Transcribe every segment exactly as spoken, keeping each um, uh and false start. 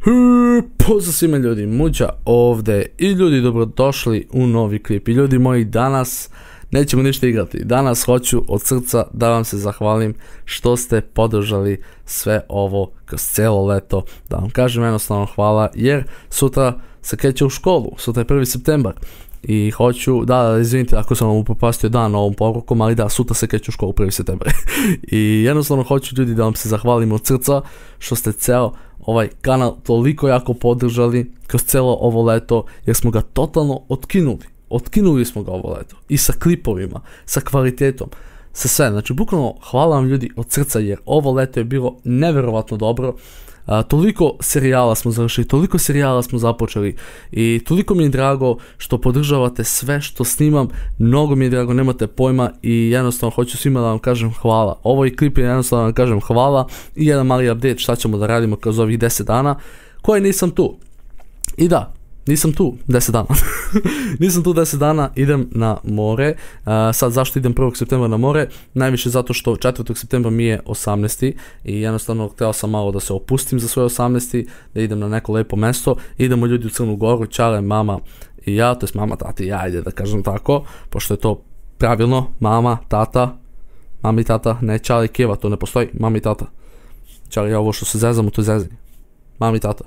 Pozdrav svima ljudi, Muđa ovdje i ljudi dobrodošli u novi klip. I ljudi moji, danas nećemo ništa igrati, danas hoću od srca da vam se zahvalim što ste podržali sve ovo kroz cijelo leto, da vam kažem jednostavno hvala, jer sutra se kreće u školu, sutra je prvi septembar i hoću, da, izvinite ako sam vam upropastio dan ovom porukom, ali da, sutra se kreće u školu prvi septembar i jednostavno hoću ljudi da vam se zahvalim od srca što ste ceo ovaj kanal toliko jako podržali kroz cijelo ovo leto, jer smo ga totalno otkinuli. Otkinuli smo ga ovo leto. I sa klipovima, sa kvalitetom, sa sve. Znači, bukvalno hvala vam ljudi od srca, jer ovo leto je bilo neverovatno dobro. A, toliko serijala smo završili, toliko serijala smo započeli i toliko mi je drago što podržavate sve što snimam. Mnogo mi je drago, nemate pojma i jednostavno hoću svima da vam kažem hvala. Ovo je klip, jednostavno da vam kažem hvala i jedan mali update šta ćemo da radimo kroz ovih deset dana koje nisam tu. I da, nisam tu deset dana. Nisam tu deset dana, idem na more. Uh, sad zašto idem prvog septembra na more? Najviše zato što četvrtog septembra mi je osamnaesti i jednostavno htio sam malo da se opustim za svoj osamnaesti, da idem na neko lepo mesto. Idemo ljudi u Crnu Goru, Čale, mama i ja, to jest mama, tata i ja, ajde da kažem tako, pošto je to pravilno, mama, tata, mama i tata, ne Čale i Keva, to ne postoji, mama i tata. Čale, ja ovo što se zezamo, to je zezanje. Mama i tata.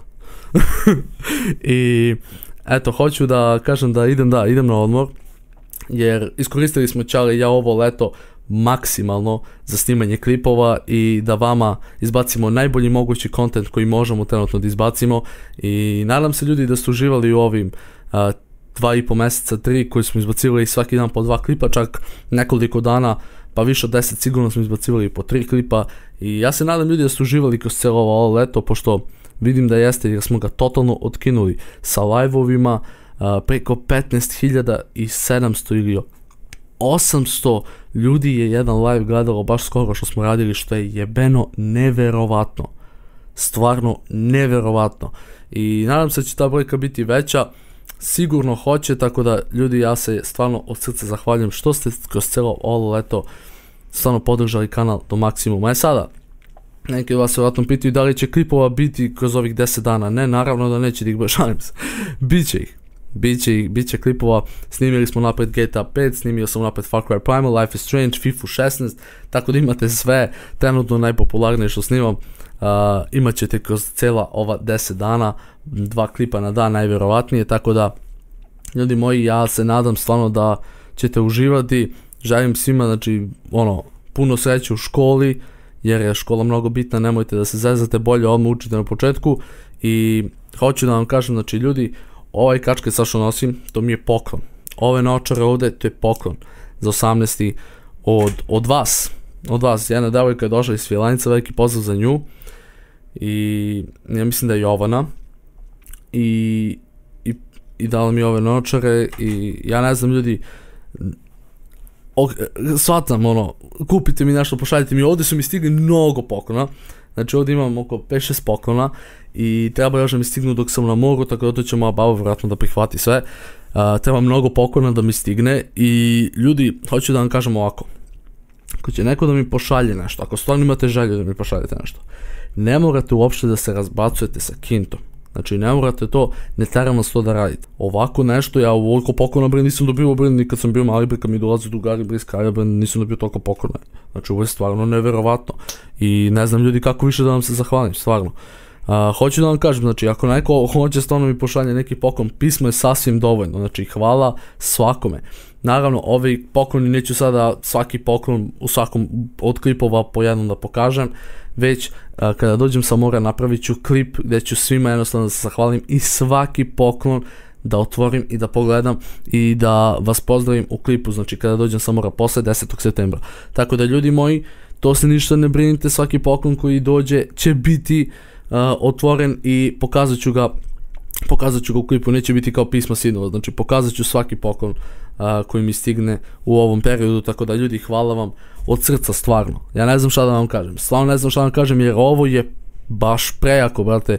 I eto, hoću da kažem da idem, da, idem na odmor, jer iskoristili smo Čale i ja ovo leto maksimalno za snimanje klipova i da vama izbacimo najbolji mogući content koji možemo trenutno da izbacimo. I nadam se ljudi da ste uživali u ovim a, dva i po mjeseca, tri koji smo izbacivali svaki dan po dva klipa, čak nekoliko dana pa više od deset sigurno smo izbacivali po tri klipa. I ja se nadam ljudi da ste uživali kroz cijelo ovo leto, pošto vidim da jeste, jer smo ga totalno otkinuli sa live-ovima, uh, preko petnaest hiljada sedamsto ili osamsto ljudi je jedan live gledalo baš skoro što smo radili, što je jebeno neverovatno. Stvarno neverovatno. I nadam se da će ta brojka biti veća, sigurno hoće, tako da ljudi, ja se stvarno od srca zahvaljujem što ste kroz cijelo ovo leto stvarno podržali kanal do maksimuma. E sada, neki od vas se vjerojatno pitaju da li će klipova biti kroz ovih deset dana. Ne, naravno da neće, ih šalim se. Biće ih. Biće ih, biće klipova. Snimili smo napred G T A pet, snimio sam napred Far Cry Primal, Life is Strange, FIFA šesnaest, tako da imate sve trenutno najpopularnije što snimam. Uh, imat ćete kroz cijela ova deset dana, dva klipa na dan najvjerovatnije, tako da ljudi moji, ja se nadam stvarno da ćete uživati. Želim svima, znači, ono, puno sreće u školi, jer je škola mnogo bitna, nemojte da se zezate, bolje odmah učite na početku. I hoću da vam kažem, znači ljudi, ovaj kačke sad što nosim, to mi je poklon. Ove naočare ovdje, to je poklon za osamnaesti od, od vas. Od vas, jedna devojka je došla iz Svijelanjica, veliki pozdrav za nju. I ja mislim da je Jovana. I, i, i dala mi ove naočare i ja ne znam ljudi, shvatam, ono, kupite mi nešto, pošaljite mi, ovdje su mi stigli mnogo poklona, znači ovdje imam oko pet šest poklona i treba još da mi stignu dok sam na moru, tako da to će moja baba vjerojatno da prihvati sve. Uh, treba mnogo poklona da mi stigne i ljudi, hoću da vam kažem ovako, ako će neko da mi pošalje nešto, ako stvarno imate želju da mi pošaljete nešto, ne morate uopšte da se razbacujete sa kintom. Znači, ne morate to, ne teram vas to da radite. Ovako nešto, ja ovoliko poklona, bre, nisam dobio, bre, nikad sam bio mali, bre, kad mi dolazi drugari, bre, iz kraja, bre, nisam dobio toliko poklona. Znači, ovo je stvarno neverovatno. I ne znam ljudi kako više da vam se zahvalim, stvarno. Uh, hoću da vam kažem, znači, ako neko hoće stvarno mi pošalje neki poklon, pismo je sasvim dovoljno, znači, hvala svakome. Naravno, ovi pokloni neću sada svaki poklon u svakom od klipova po jednom da pokažem, već a, kada dođem sa mora napravit ću klip gdje ću svima jednostavno da se zahvalim i svaki poklon da otvorim i da pogledam i da vas pozdravim u klipu, znači kada dođem sa mora posle desetog septembra. Tako da ljudi moji, to se ništa ne brinite, svaki poklon koji dođe će biti a, otvoren i pokazat ću ga pokazat ću ga u klipu, neće biti kao pisma sinova, znači pokazat ću svaki poklon uh, koji mi stigne u ovom periodu, tako da ljudi, hvala vam od srca, stvarno. Ja ne znam šta da vam kažem, stvarno ne znam šta da vam kažem, jer ovo je baš prejako, brate.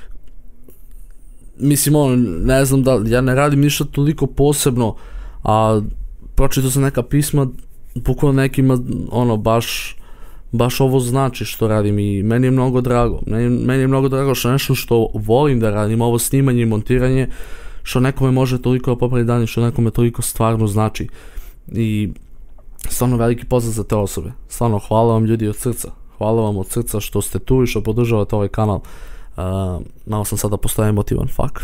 Mislim, ono, ne znam da, ja ne radim ništa toliko posebno, a pročitao sam neka pisma, bukvalno nekima, ono, baš, baš ovo znači što radim i meni je mnogo drago. Meni, meni je mnogo drago što nešto što volim da radim, ovo snimanje i montiranje, što nekome može toliko da popravi dan i što nekome toliko stvarno znači. I stvarno veliki pozdrav za te osobe. Stvarno hvala vam ljudi od srca. Hvala vam od srca što ste tu i što podržavate ovaj kanal. Uh, malo sam sada postao emotivan, fuck.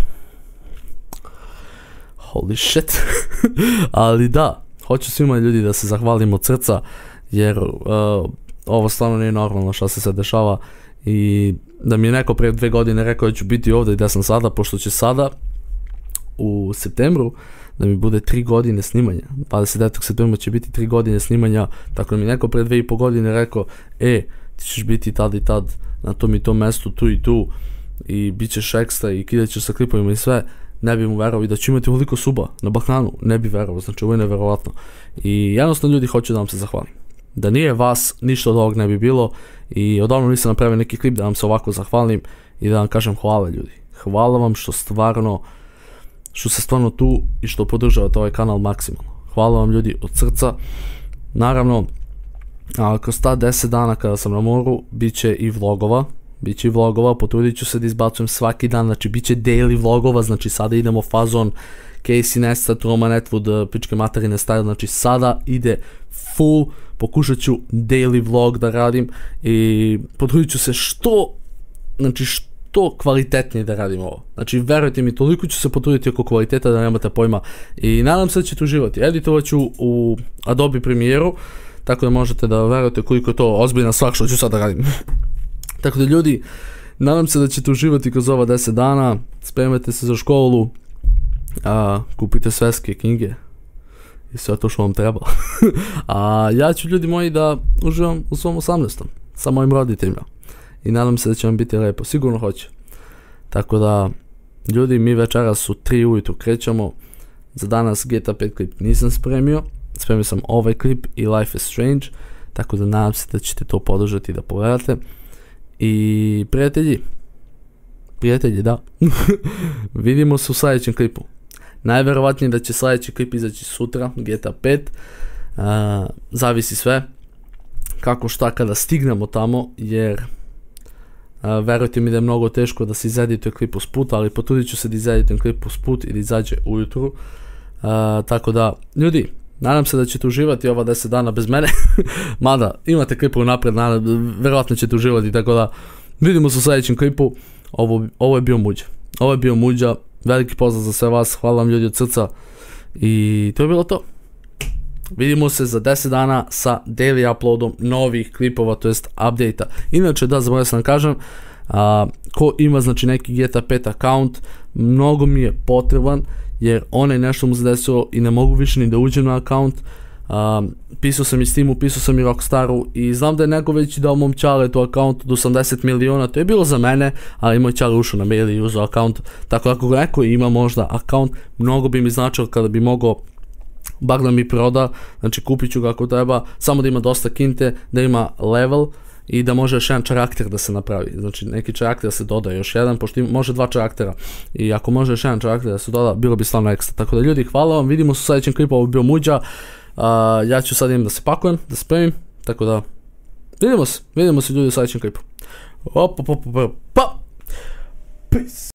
Holy shit. Ali da, hoću svima ljudi da se zahvalim od srca, jer uh, ovo stvarno nije normalno što se sve dešava i da mi je neko prije dve godine rekao da ću biti ovdje gdje sam sada, pošto će sada u septembru da mi bude tri godine snimanja. dvadeset devetog septembra će biti tri godine snimanja, tako da mi neko prije dve i po godine rekao, e, ti ćeš biti tad i tad na tom i tom mestu, tu i tu, i bit ćeš ekstra i kidat ćeš sa klipovima i sve. Ne bi mu verovao i da ću imati ovoliko suba na Balkanu, ne bi verovao, znači ovo je neverovatno. I jednostavno ljudi, hoću da vam se zahvalim. Da nije vas, ništa od ovog ne bi bilo i odavno nisam napravio neki klip da vam se ovako zahvalim i da vam kažem hvala ljudi. Hvala vam što stvarno, što ste stvarno tu i što podržavate ovaj kanal maksimalno. Hvala vam ljudi od srca. Naravno, a, kroz ta deset dana kada sam na moru, bit će i vlogova. Biće i vlogova, potrudit ću se da izbacujem svaki dan, znači bit će daily vlogova, znači sada idemo fazon Casey Neistat, Roman Atwood, pičke materine style, znači sada ide full, pokušat ću daily vlog da radim i potrudit ću se što, znači što kvalitetnije da radim ovo. Znači verujte mi, toliko ću se potruditi oko kvaliteta da nemate pojma i nadam se da ćete uživati. Editovat ću u Adobe Premiere-u, tako da možete da verujete koliko je to ozbiljna stvar što ću sad da radim. Tako da ljudi, nadam se da ćete uživati kroz ova deset dana, spremajte se za školu, a, kupite sveske, knjige i sve to što vam treba. A ja ću ljudi moji da uživam u svom osamnaestom sa mojim roditeljima i nadam se da će vam biti lepo, sigurno hoće. Tako da ljudi, mi večeras u tri ujutru krećemo, za danas G T A pet klip nisam spremio, spremio sam ovaj klip i Life is Strange, tako da nadam se da ćete to podržati i da pogledate. I prijatelji, prijatelji da, vidimo se u sljedećem klipu. Najverovatnije da će sljedeći klip izaći sutra, G T A pet, uh, zavisi sve kako šta kada stignemo tamo, jer uh, verujte mi da je mnogo teško da se izedituje klip usput, ali potrudit ću se da izeditujem klip usput i da izađe ujutru. Uh, tako da, ljudi, nadam se da ćete uživati ova deset dana bez mene, mada imate klipove napred, verovatno ćete uživati, tako da vidimo se u sljedećem klipu. Ovo, ovo je bio Muđa, ovo je bio Muđa, veliki pozdrav za sve vas, hvala vam ljudi od srca i to je bilo to. Vidimo se za deset dana sa daily uploadom novih klipova, to jest update-a. Inače da, zaboravio sam da kažem, a, ko ima znači neki G T A pet account, mnogo mi je potreban, jer onaj nešto mu se desilo i ne mogu više ni da uđem na account. Um, pisao sam i Steamu, pisao sam i Rockstaru i znam da je neko već dao mom čaletu account od osamdeset miliona, to je bilo za mene, ali moj čale ušao na mail i uzao account, tako da ako neko ima možda account, mnogo bi mi značilo kada bi mogao bar da mi proda, znači kupit ću ga ako treba, samo da ima dosta kinte, da ima level i da može još jedan karakter da se napravi, znači neki karakter da se doda još jedan, pošto ima, može dva karaktera i ako može još jedan karakter da se doda, bilo bi stvarno ekstra. Tako da ljudi, hvala vam, vidimo se u sljedećem klipu, ovo je bio Muđa, uh, ja ću sad idem da se pakujem, da se spremim, tako da vidimo se, vidimo se ljudi u sljedećem klipu. Op, op, op, op, pa! Peace!